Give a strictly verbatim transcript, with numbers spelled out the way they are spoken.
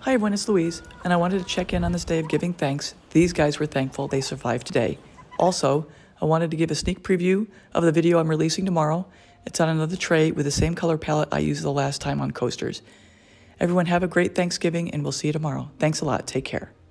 Hi everyone, it's Louise, and I wanted to check in on this day of giving thanks. These guys were thankful they survived today. Also, I wanted to give a sneak preview of the video I'm releasing tomorrow. It's on another tray with the same color palette I used the last time on coasters. Everyone have a great Thanksgiving, and we'll see you tomorrow. Thanks a lot. Take care.